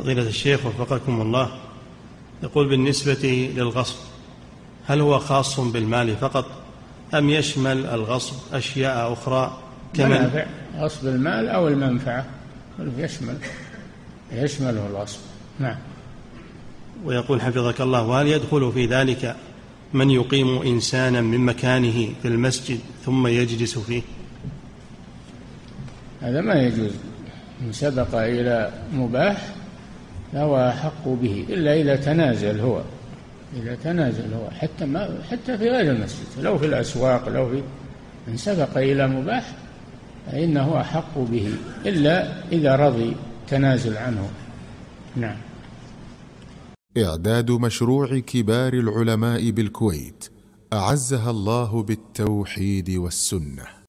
فضيلة الشيخ وفقكم الله، يقول بالنسبة للغصب هل هو خاص بالمال فقط أم يشمل الغصب أشياء أخرى منافع؟ غصب المال أو المنفعة يشمله الغصب. نعم. ويقول حفظك الله، وهل يدخل في ذلك من يقيم إنسانا من مكانه في المسجد ثم يجلس فيه؟ هذا ما يجوز. إن سبق إلى مباح فهو أحق به، إلا إذا تنازل هو حتى في غير المسجد، لو في الأسواق، لو في إن سبق إلى مباح فإنه أحق به، إلا إذا رضي تنازل عنه. نعم. إعداد مشروع كبار العلماء بالكويت أعزها الله بالتوحيد والسنة.